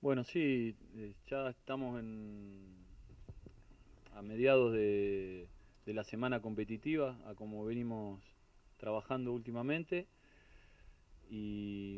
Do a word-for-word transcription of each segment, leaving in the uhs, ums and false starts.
Bueno, sí, eh, ya estamos en, a mediados de, de la semana competitiva, a como venimos trabajando últimamente, y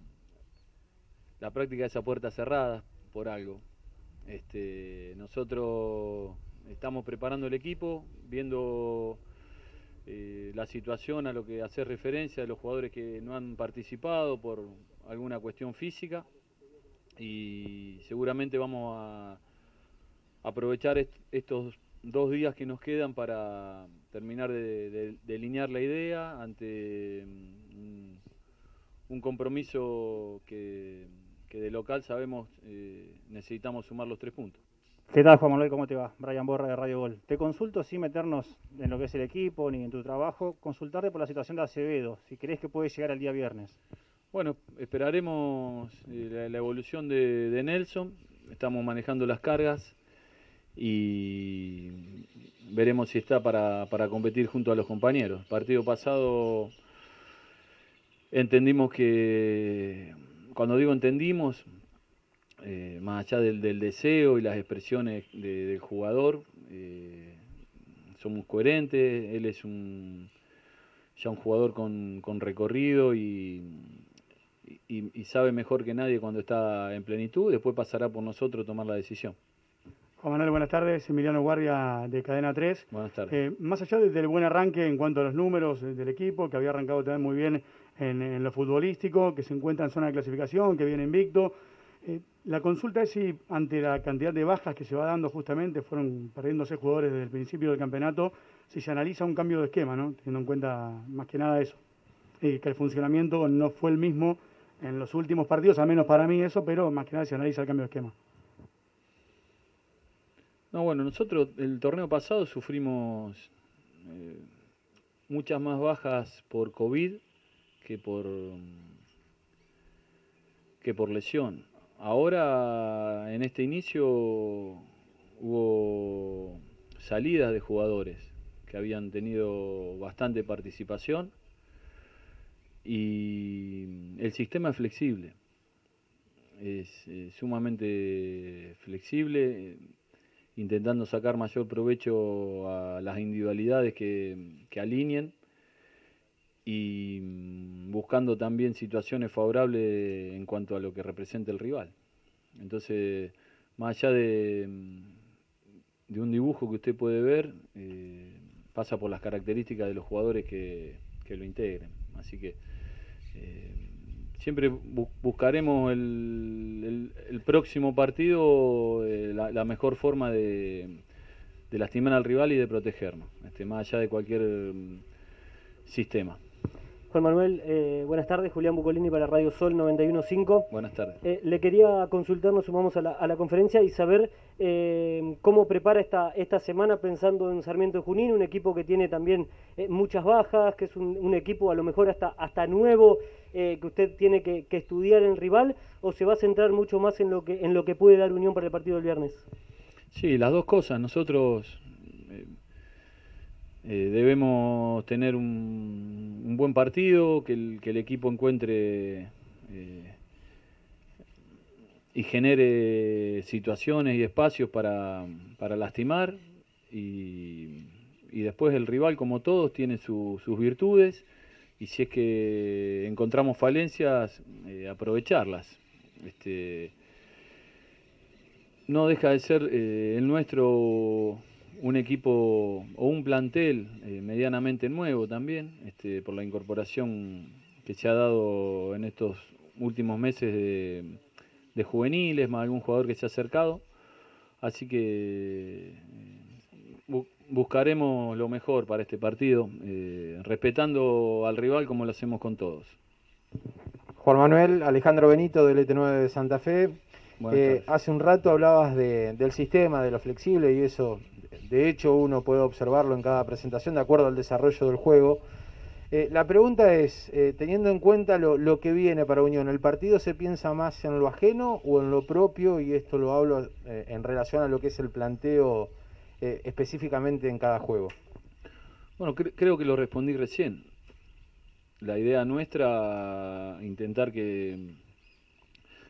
la práctica es a puerta cerrada por algo. Este, nosotros estamos preparando el equipo, viendo eh, la situación a lo que hace referencia de los jugadores que no han participado por alguna cuestión física, y seguramente vamos a aprovechar est estos dos días que nos quedan para terminar de, de, de alinear la idea ante un, un compromiso que, que de local sabemos eh, necesitamos sumar los tres puntos. ¿Qué tal, Juan Manuel? ¿Cómo te va? Brian Borra de Radio Gol. Te consulto sin meternos en lo que es el equipo ni en tu trabajo, consultarte por la situación de Acevedo, si crees que puede llegar el día viernes. Bueno, esperaremos eh, la, la evolución de, de Nelson, estamos manejando las cargas y veremos si está para, para competir junto a los compañeros. El partido pasado entendimos que, cuando digo entendimos, eh, más allá del, del deseo y las expresiones de, del jugador, eh, somos coherentes, él es un ya un jugador con, con recorrido y, y, y sabe mejor que nadie cuando está en plenitud, después pasará por nosotros tomar la decisión. Juan Manuel, buenas tardes. Emiliano Guardia de Cadena tres. Buenas tardes. Eh, más allá del buen arranque en cuanto a los números del equipo, que había arrancado también muy bien en, en lo futbolístico, que se encuentra en zona de clasificación, que viene invicto, eh, la consulta es si ante la cantidad de bajas que se va dando justamente, fueron perdiéndose jugadores desde el principio del campeonato, si se analiza un cambio de esquema, ¿no? Teniendo en cuenta más que nada eso, y que el funcionamiento no fue el mismo en los últimos partidos, al menos para mí eso, pero más que nada se analiza el cambio de esquema. No, bueno, nosotros el torneo pasado sufrimos eh, muchas más bajas por COVID que por que por lesión. Ahora, en este inicio, hubo salidas de jugadores que habían tenido bastante participación y el sistema es flexible, es, es sumamente flexible, intentando sacar mayor provecho a las individualidades que, que alineen y buscando también situaciones favorables en cuanto a lo que representa el rival. Entonces, más allá de, de un dibujo que usted puede ver, eh, pasa por las características de los jugadores que, que lo integren. Así que eh, siempre bu buscaremos el, el, el próximo partido eh, la, la mejor forma de, de lastimar al rival y de protegernos, este, más allá de cualquier um, sistema. Juan Manuel, eh, buenas tardes. Julián Bucolini para Radio Sol noventa y uno punto cinco. Buenas tardes. Eh, le quería consultar, nos sumamos a la, a la conferencia y saber eh, cómo prepara esta, esta semana pensando en Sarmiento de Junín, un equipo que tiene también eh, muchas bajas, que es un, un equipo a lo mejor hasta, hasta nuevo, eh, que usted tiene que, que estudiar en rival, o se va a centrar mucho más en lo que, en lo que puede dar Unión para el partido del viernes. Sí, las dos cosas. Nosotros eh, eh, debemos tener un, un buen partido, que el, que el equipo encuentre eh, y genere situaciones y espacios para, para lastimar, y, y después el rival, como todos, tiene su, sus virtudes, y si es que encontramos falencias, eh, aprovecharlas. Este, no deja de ser eh, el nuestro un equipo o un plantel eh, medianamente nuevo también, este, por la incorporación que se ha dado en estos últimos meses de, de juveniles, más algún jugador que se ha acercado. Así que eh, bu buscaremos lo mejor para este partido, eh, respetando al rival como lo hacemos con todos. Juan Manuel, Alejandro Benito del E T nueve de Santa Fe. Eh, hace un rato hablabas de, del sistema, de lo flexible, y eso, de hecho, uno puede observarlo en cada presentación de acuerdo al desarrollo del juego. Eh, la pregunta es, eh, teniendo en cuenta lo, lo que viene para Unión, ¿el partido se piensa más en lo ajeno o en lo propio? Y esto lo hablo eh, en relación a lo que es el planteo eh, específicamente en cada juego. Bueno, cre creo que lo respondí recién. La idea nuestra, intentar que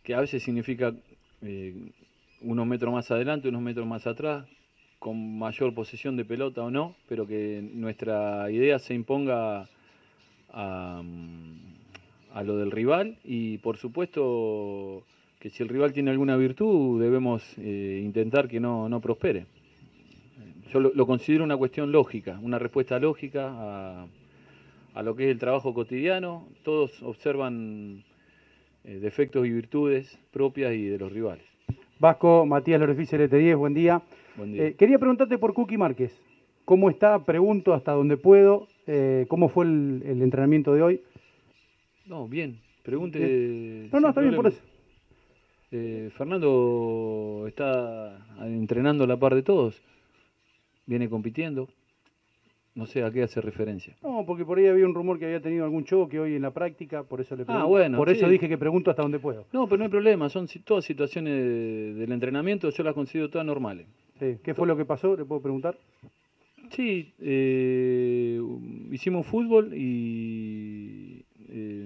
que a veces significa eh, unos metros más adelante, unos metros más atrás, con mayor posesión de pelota o no, pero que nuestra idea se imponga a, a lo del rival y por supuesto que si el rival tiene alguna virtud debemos eh, intentar que no, no prospere. Yo lo, lo considero una cuestión lógica, una respuesta lógica a, a lo que es el trabajo cotidiano. Todos observan eh, defectos y virtudes propias y de los rivales. Vasco, Matías Lorefice, L T diez, buen día. Buen día. Eh, quería preguntarte por Cookie Márquez. ¿Cómo está? Pregunto hasta donde puedo. Eh, ¿Cómo fue el, el entrenamiento de hoy? No, bien. Pregunte. Bien. No, no, está bien por eso. Eh, Fernando está entrenando a la par de todos. Viene compitiendo. No sé a qué hace referencia. No, porque por ahí había un rumor que había tenido algún choque hoy en la práctica, por eso le pregunto. Ah, bueno, por sí. eso dije que pregunto hasta donde puedo. No, pero no hay problema, son todas situaciones de, del entrenamiento, yo las considero todas normales. Sí. ¿Qué fue lo que pasó? ¿Le puedo preguntar? Sí, eh, hicimos fútbol y eh,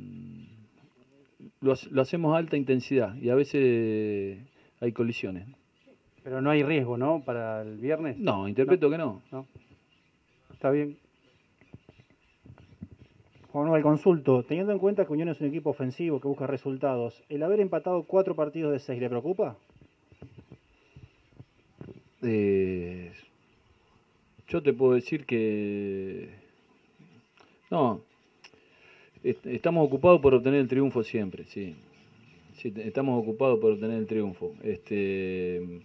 lo, lo hacemos a alta intensidad y a veces hay colisiones. Pero no hay riesgo, ¿no? Para el viernes. No, interpreto no. que no. no. Está bien. Juan Manuel, consulto, teniendo en cuenta que Unión es un equipo ofensivo que busca resultados, ¿el haber empatado cuatro partidos de seis le preocupa? Eh, yo te puedo decir que no, est estamos ocupados por obtener el triunfo siempre, sí, sí estamos ocupados por obtener el triunfo. Este,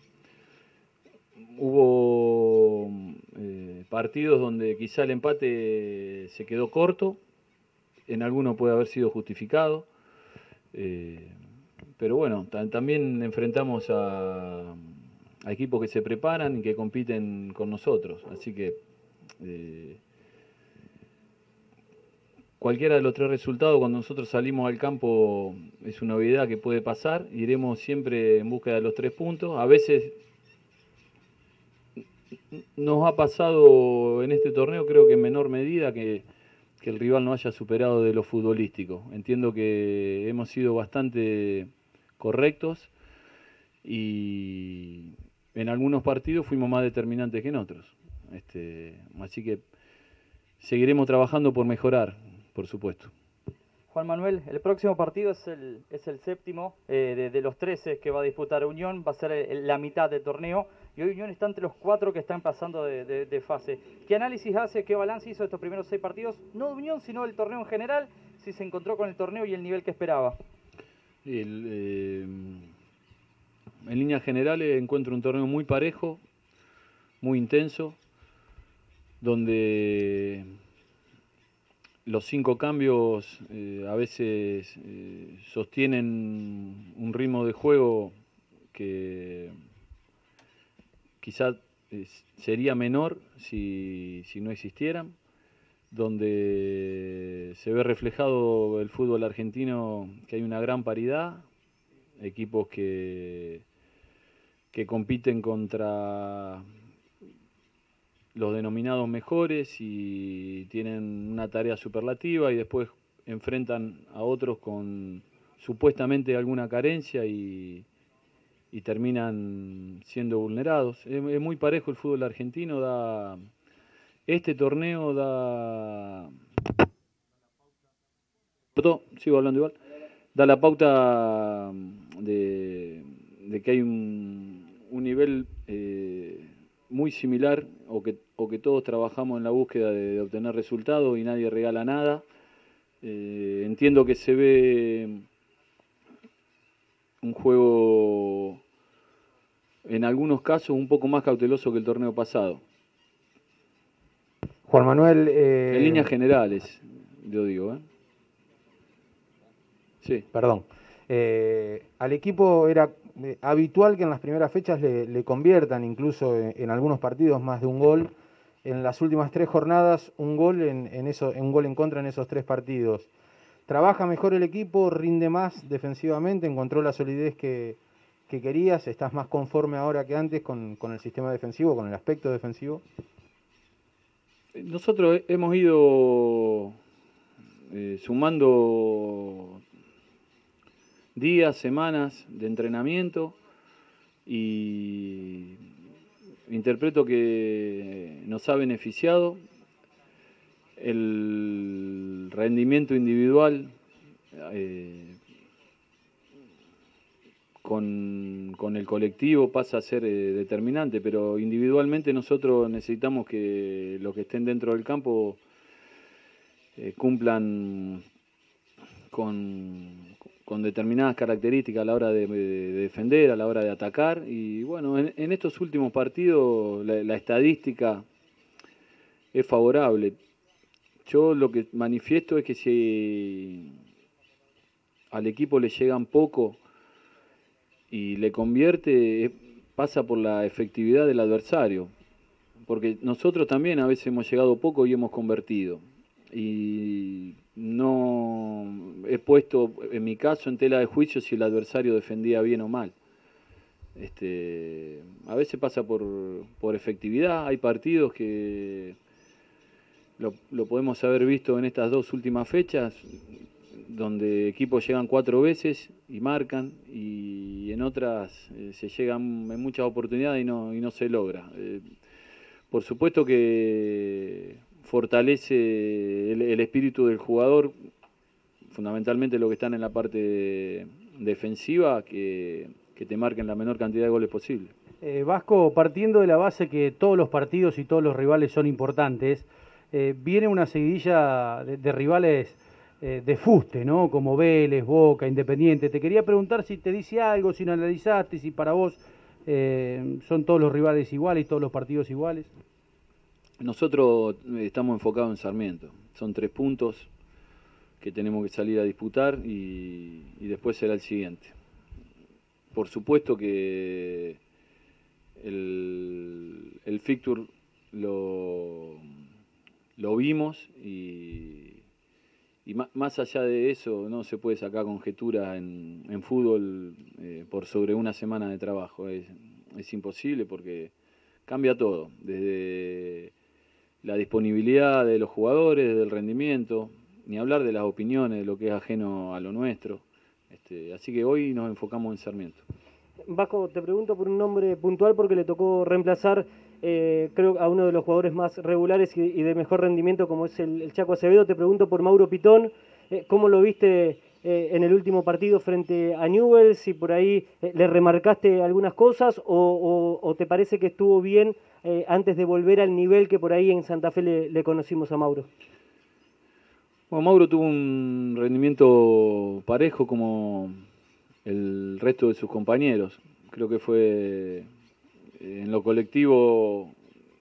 hubo eh, partidos donde quizá el empate se quedó corto, en algunos puede haber sido justificado, eh, pero bueno, también enfrentamos a a equipos que se preparan y que compiten con nosotros, así que eh, cualquiera de los tres resultados cuando nosotros salimos al campo es una novedad que puede pasar, iremos siempre en busca de los tres puntos. A veces nos ha pasado en este torneo, creo que en menor medida, que, que el rival no haya superado de lo futbolístico. Entiendo que hemos sido bastante correctos y en algunos partidos fuimos más determinantes que en otros. Este, así que seguiremos trabajando por mejorar, por supuesto. Juan Manuel, el próximo partido es el, es el séptimo eh, de, de los trece que va a disputar Unión, va a ser el, la mitad del torneo y hoy Unión está entre los cuatro que están pasando de, de, de fase. ¿Qué análisis hace, qué balance hizo de estos primeros seis partidos? No de Unión, sino del torneo en general, si se encontró con el torneo y el nivel que esperaba. El, eh, en líneas generales encuentro un torneo muy parejo, muy intenso, donde los cinco cambios eh, a veces eh, sostienen un ritmo de juego que quizás eh, sería menor si, si no existieran, donde se ve reflejado el fútbol argentino, que hay una gran paridad, equipos que, que compiten contra los denominados mejores y tienen una tarea superlativa y después enfrentan a otros con supuestamente alguna carencia y, y terminan siendo vulnerados. Es, es muy parejo el fútbol argentino, da este torneo da perdón, sigo hablando igual, da la pauta de, de que hay un, un nivel eh, muy similar o que, o que todos trabajamos en la búsqueda de, de obtener resultados y nadie regala nada. Eh, entiendo que se ve un juego en algunos casos un poco más cauteloso que el torneo pasado. Juan Manuel... Eh... En líneas generales, yo digo, ¿eh? Sí. Perdón. Eh, al equipo era eh, habitual que en las primeras fechas le, le conviertan, incluso en, en algunos partidos, más de un gol. En las últimas tres jornadas, un gol en, en eso, un gol en contra en esos tres partidos. ¿Trabaja mejor el equipo? ¿Rinde más defensivamente? ¿Encontró la solidez que, que querías? ¿Estás más conforme ahora que antes con, con el sistema defensivo, con el aspecto defensivo? Nosotros hemos ido eh, sumando días, semanas de entrenamiento y interpreto que nos ha beneficiado el rendimiento individual eh, con, con el colectivo pasa a ser eh, determinante, pero individualmente nosotros necesitamos que los que estén dentro del campo eh, cumplan con, con determinadas características a la hora de, de, de defender, a la hora de atacar. Y bueno, en, en estos últimos partidos la, la estadística es favorable. Yo lo que manifiesto es que si al equipo le llegan poco y le convierte, pasa por la efectividad del adversario, porque nosotros también a veces hemos llegado poco y hemos convertido, y no he puesto en mi caso en tela de juicio si el adversario defendía bien o mal. Este, a veces pasa por, por efectividad. Hay partidos que lo, lo podemos haber visto en estas dos últimas fechas, donde equipos llegan cuatro veces y marcan, y en otras eh, se llegan en muchas oportunidades y no, y no se logra. Eh, por supuesto que fortalece el, el espíritu del jugador, fundamentalmente lo que están en la parte de, defensiva, que, que te marquen la menor cantidad de goles posible. Eh, Vasco, partiendo de la base que todos los partidos y todos los rivales son importantes, eh, viene una seguidilla de, de rivales Eh, de fuste, ¿no? Como Vélez, Boca, Independiente. Te quería preguntar si te dice algo, si no analizaste, si para vos eh, son todos los rivales iguales y todos los partidos iguales. Nosotros estamos enfocados en Sarmiento. Son tres puntos que tenemos que salir a disputar y, y después será el siguiente. Por supuesto que el, el fixture lo, lo vimos y Y más allá de eso, no se puede sacar conjetura en, en fútbol eh, por sobre una semana de trabajo. Es, es imposible porque cambia todo, desde la disponibilidad de los jugadores, desde el rendimiento, ni hablar de las opiniones, de lo que es ajeno a lo nuestro. Este, así que hoy nos enfocamos en Sarmiento. Vasco, te pregunto por un nombre puntual porque le tocó reemplazar eh, creo a uno de los jugadores más regulares y, y de mejor rendimiento como es el, el Chaco Acevedo. Te pregunto por Mauro Pitón, eh, ¿cómo lo viste eh, en el último partido frente a Newell's? Si por ahí eh, le remarcaste algunas cosas o, o, o te parece que estuvo bien eh, antes de volver al nivel que por ahí en Santa Fe le, le conocimos a Mauro. Bueno, Mauro tuvo un rendimiento parejo como el resto de sus compañeros. Creo que fue en lo colectivo,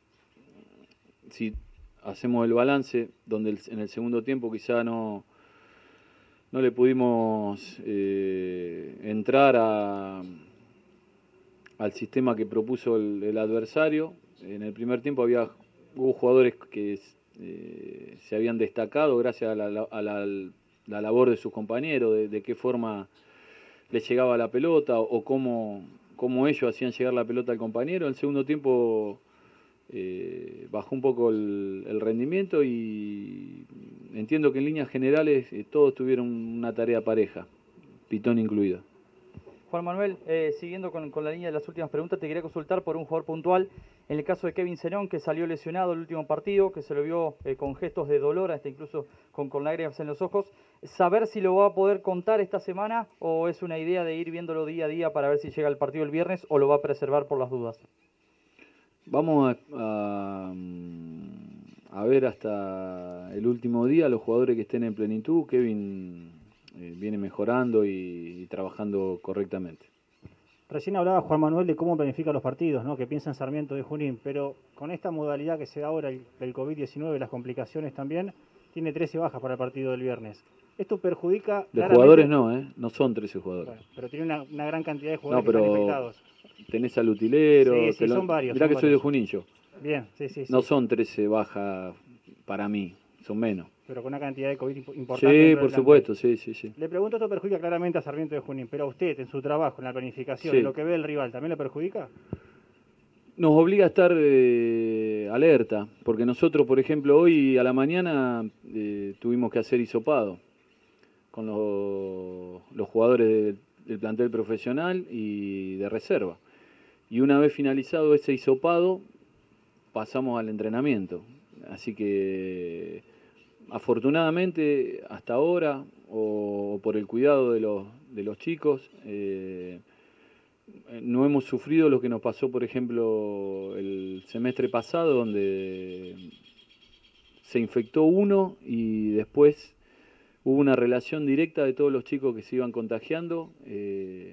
si hacemos el balance, donde el, en el segundo tiempo quizá no, no le pudimos eh, entrar a, al sistema que propuso el, el adversario. En el primer tiempo había hubo jugadores que eh, se habían destacado gracias a la, a la, la labor de sus compañeros, de, de qué forma les llegaba la pelota o cómo, cómo ellos hacían llegar la pelota al compañero. En el segundo tiempo eh, bajó un poco el, el rendimiento y entiendo que en líneas generales eh, todos tuvieron una tarea pareja, Pitón incluido. Juan Manuel, eh, siguiendo con, con la línea de las últimas preguntas, te quería consultar por un jugador puntual. En el caso de Kevin Zenón, que salió lesionado el último partido, que se lo vio eh, con gestos de dolor, hasta incluso con, con lágrimas en los ojos. ¿Saber si lo va a poder contar esta semana o es una idea de ir viéndolo día a día para ver si llega el partido el viernes o lo va a preservar por las dudas? Vamos a, a, a ver hasta el último día los jugadores que estén en plenitud. Kevin eh, viene mejorando y, y trabajando correctamente. Recién hablaba Juan Manuel de cómo planifica los partidos, ¿no? Que piensa en Sarmiento de Junín, pero con esta modalidad que se da ahora, el, el COVID diecinueve, las complicaciones también, tiene trece bajas para el partido del viernes. Esto perjudica... De jugadores no, ¿eh? No son trece jugadores. Bueno, pero tiene una, una gran cantidad de jugadores no, pero que están infectados. Tenés al utilero... Sí, sí, lo... son varios. Mirá son que varios. soy de Junín yo. Bien, sí, sí, sí. No son trece bajas para mí, son menos. Pero con una cantidad de COVID importante. Sí, por supuesto, sí, sí, sí. Le pregunto, esto perjudica claramente a Sarmiento de Junín, pero a usted, en su trabajo, en la planificación, sí. en lo que ve el rival, ¿también le perjudica? Nos obliga a estar eh, alerta, porque nosotros, por ejemplo, hoy a la mañana eh, tuvimos que hacer hisopado con los, los jugadores de, el plantel profesional y de reserva. Y una vez finalizado ese hisopado, pasamos al entrenamiento. Así que afortunadamente hasta ahora, o por el cuidado de los, de los chicos, eh, no hemos sufrido lo que nos pasó, por ejemplo, el semestre pasado, donde se infectó uno y después hubo una relación directa de todos los chicos que se iban contagiando eh,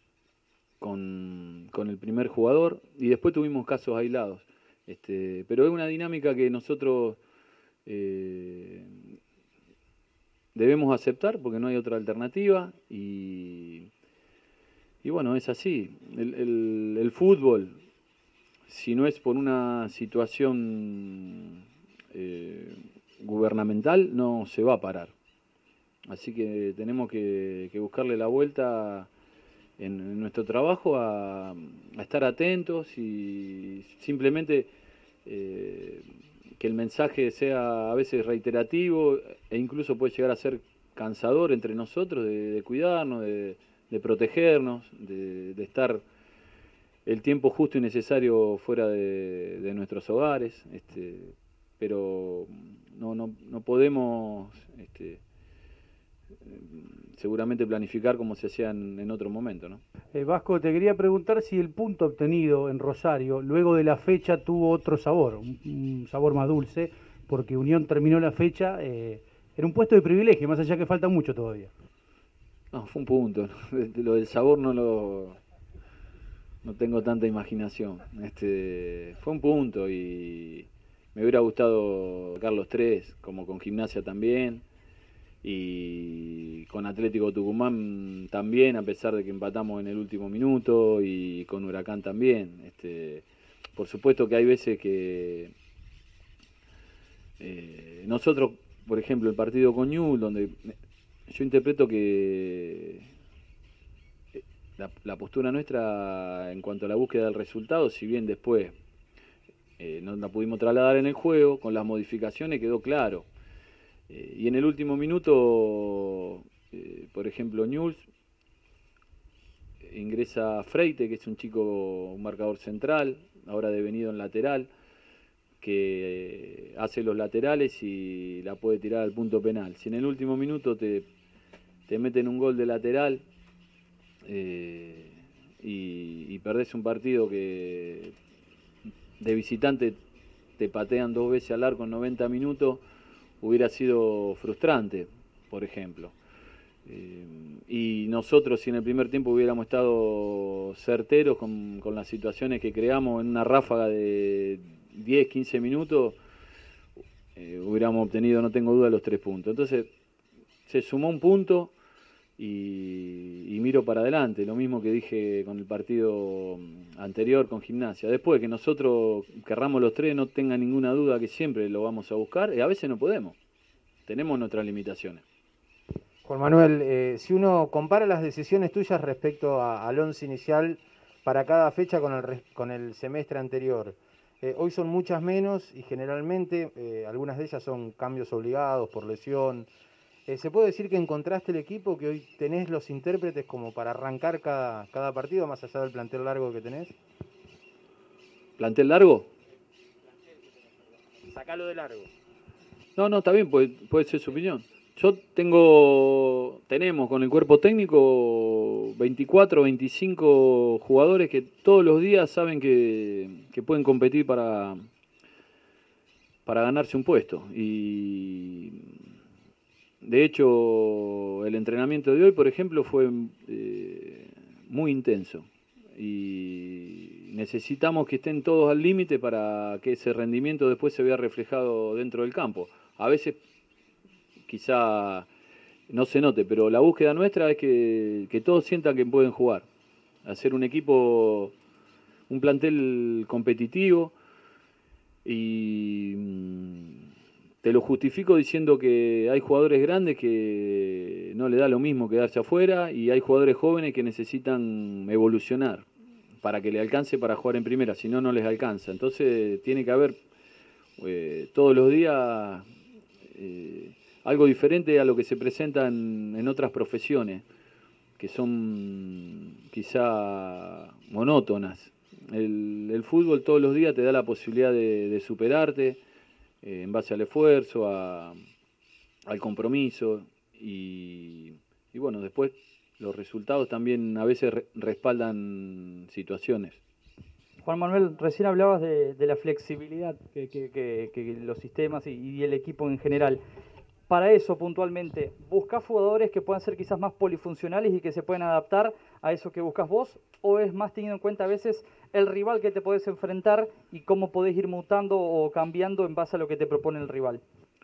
con, con el primer jugador, y después tuvimos casos aislados. Este, pero es una dinámica que nosotros eh, debemos aceptar porque no hay otra alternativa, y, y bueno, es así. El, el, el fútbol, si no es por una situación eh, gubernamental, no se va a parar. Así que tenemos que, que buscarle la vuelta en, en nuestro trabajo a, a estar atentos y simplemente eh, que el mensaje sea a veces reiterativo e incluso puede llegar a ser cansador entre nosotros de, de cuidarnos, de, de protegernos, de, de estar el tiempo justo y necesario fuera de, de nuestros hogares, este, pero no, no, no podemos este, seguramente planificar como se hacía en, en otro momento, ¿no? Eh, Vasco, te quería preguntar si el punto obtenido en Rosario, luego de la fecha, tuvo otro sabor, un, un sabor más dulce, porque Unión terminó la fecha eh, en un puesto de privilegio, más allá que falta mucho todavía. No, fue un punto. Lo del sabor no lo... no tengo tanta imaginación. Este, fue un punto y me hubiera gustado sacar los tres, como con Gimnasia también. Y con Atlético Tucumán también, a pesar de que empatamos en el último minuto, y con Huracán también. Este, por supuesto que hay veces que eh, nosotros, por ejemplo, el partido con Newell's, donde yo interpreto que la, la postura nuestra en cuanto a la búsqueda del resultado, si bien después eh, no la pudimos trasladar en el juego, con las modificaciones quedó claro. Eh, y en el último minuto, eh, por ejemplo, Newell's ingresa Freite, que es un chico, un marcador central, ahora devenido en lateral, que eh, hace los laterales y la puede tirar al punto penal. Si en el último minuto te, te meten un gol de lateral eh, y, y perdés un partido que de visitante te patean dos veces al arco en noventa minutos, hubiera sido frustrante, por ejemplo. Eh, y nosotros, si en el primer tiempo hubiéramos estado certeros con, con las situaciones que creamos en una ráfaga de diez, quince minutos, eh, hubiéramos obtenido, no tengo duda, los tres puntos. Entonces, se sumó un punto y, y miro para adelante, lo mismo que dije con el partido anterior con Gimnasia. Después que nosotros querramos los tres, no tenga ninguna duda que siempre lo vamos a buscar, y a veces no podemos, tenemos nuestras limitaciones. Juan Manuel, eh, si uno compara las decisiones tuyas respecto a, al once inicial para cada fecha con el, con el semestre anterior, eh, hoy son muchas menos y generalmente eh, algunas de ellas son cambios obligados por lesión. Eh, ¿Se puede decir que encontraste el equipo, que hoy tenés los intérpretes como para arrancar cada, cada partido, más allá del plantel largo que tenés? ¿Plantel largo? Sacalo de largo. No, no, está bien, puede, puede ser su opinión. Yo tengo, tenemos con el cuerpo técnico veinticuatro, veinticinco jugadores que todos los días saben que, que pueden competir para, para ganarse un puesto. Y de hecho, el entrenamiento de hoy, por ejemplo, fue eh, muy intenso. Y necesitamos que estén todos al límite para que ese rendimiento después se vea reflejado dentro del campo. A veces quizá no se note, pero la búsqueda nuestra es que, que todos sientan que pueden jugar. Hacer un equipo, un plantel competitivo, y te lo justifico diciendo que hay jugadores grandes que no le da lo mismo quedarse afuera, y hay jugadores jóvenes que necesitan evolucionar para que le alcance para jugar en primera, si no, no les alcanza. Entonces tiene que haber eh, todos los días eh, algo diferente a lo que se presenta en, en otras profesiones, que son quizá monótonas. El, el fútbol todos los días te da la posibilidad de, de superarte eh, en base al esfuerzo, a, al compromiso y, y bueno, después los resultados también a veces re, respaldan situaciones. Juan Manuel, recién hablabas de, de la flexibilidad que, que, que, que los sistemas y, y el equipo en general. Para eso, puntualmente, ¿buscas jugadores que puedan ser quizás más polifuncionales y que se puedan adaptar a eso que buscas vos? ¿O es más teniendo en cuenta a veces el rival que te podés enfrentar y cómo podés ir mutando o cambiando en base a lo que te propone el rival?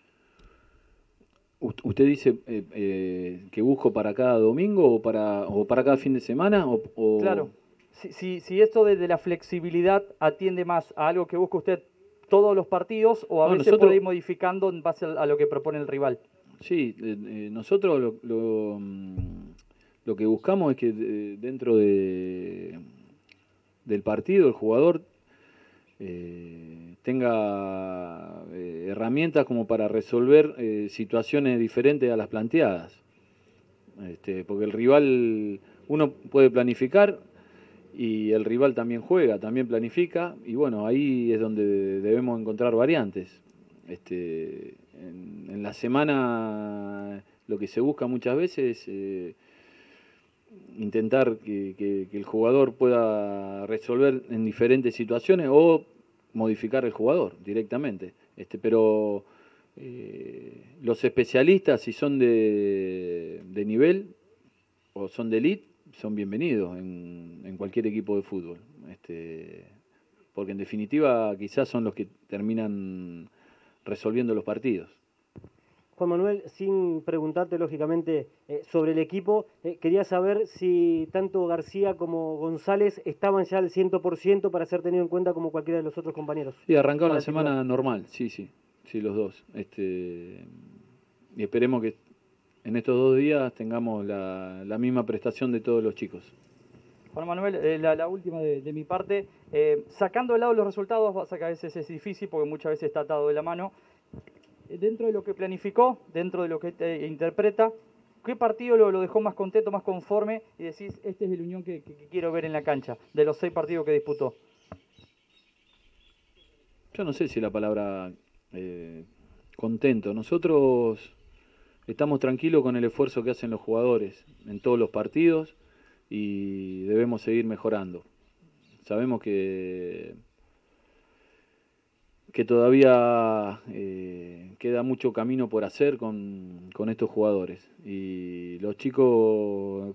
¿Usted dice eh, eh, que busco para cada domingo o para, o para cada fin de semana? O, o... Claro. Si, si, si esto de, de la flexibilidad atiende más a algo que busca usted todos los partidos o a no, veces nosotros, puede ir modificando en base a, a lo que propone el rival. Sí, eh, eh, nosotros lo, lo, lo que buscamos es que eh, dentro de, del partido el jugador eh, tenga eh, herramientas como para resolver eh, situaciones diferentes a las planteadas. Este, porque el rival, uno puede planificar y el rival también juega, también planifica, y bueno, ahí es donde debemos encontrar variantes. Este, en, en la semana lo que se busca muchas veces es eh, intentar que, que, que el jugador pueda resolver en diferentes situaciones o modificar el jugador directamente. Este, pero eh, los especialistas, si son de, de nivel o son de elite, son bienvenidos en, en cualquier equipo de fútbol, este, porque en definitiva quizás son los que terminan resolviendo los partidos. Juan Manuel, sin preguntarte lógicamente eh, sobre el equipo, eh, quería saber si tanto García como González estaban ya al cien por ciento para ser tenido en cuenta como cualquiera de los otros compañeros. Sí, arrancaron la semana normal, sí, sí, sí, los dos. Este, y esperemos que en estos dos días tengamos la, la misma prestación de todos los chicos. Juan Manuel, eh, la, la última de, de mi parte, eh, sacando de lado los resultados, que a veces es difícil porque muchas veces está atado de la mano, eh, dentro de lo que planificó, dentro de lo que te interpreta, ¿qué partido lo, lo dejó más contento, más conforme y decís, este es el Unión que, que, que quiero ver en la cancha, de los seis partidos que disputó? Yo no sé si la palabra eh, contento. Nosotros estamos tranquilos con el esfuerzo que hacen los jugadores en todos los partidos y debemos seguir mejorando. Sabemos que, que todavía eh, queda mucho camino por hacer con, con estos jugadores y los chicos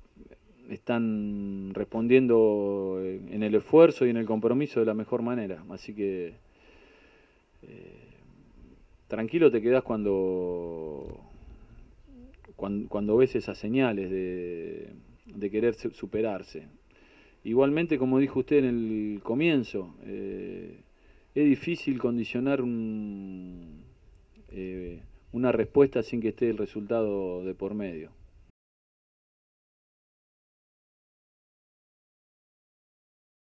están respondiendo en el esfuerzo y en el compromiso de la mejor manera. Así que eh, tranquilo te quedás cuando... Cuando, cuando ves esas señales de, de querer superarse. Igualmente, como dijo usted en el comienzo, eh, es difícil condicionar un, eh, una respuesta sin que esté el resultado de por medio.